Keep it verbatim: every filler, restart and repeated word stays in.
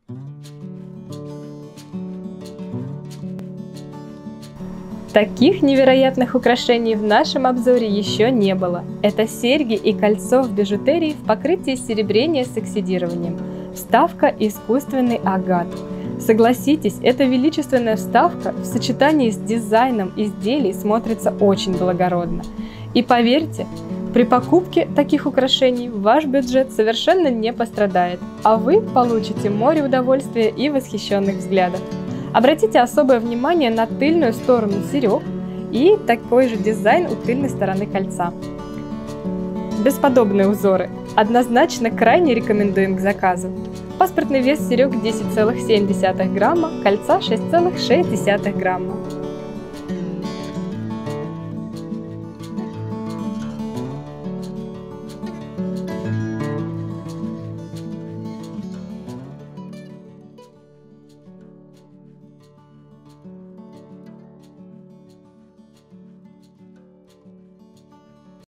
Таких невероятных украшений в нашем обзоре еще не было. Это серьги и кольцо в бижутерии в покрытии серебрения с оксидированием. Вставка искусственный агат. Согласитесь, эта величественная вставка в сочетании с дизайном изделий смотрится очень благородно. И поверьте, при покупке таких украшений ваш бюджет совершенно не пострадает, а вы получите море удовольствия и восхищенных взглядов. Обратите особое внимание на тыльную сторону серег и такой же дизайн у тыльной стороны кольца. Бесподобные узоры. Однозначно крайне рекомендуем к заказу. Паспортный вес серег десять целых семь десятых грамма, кольца шесть целых шесть десятых грамма.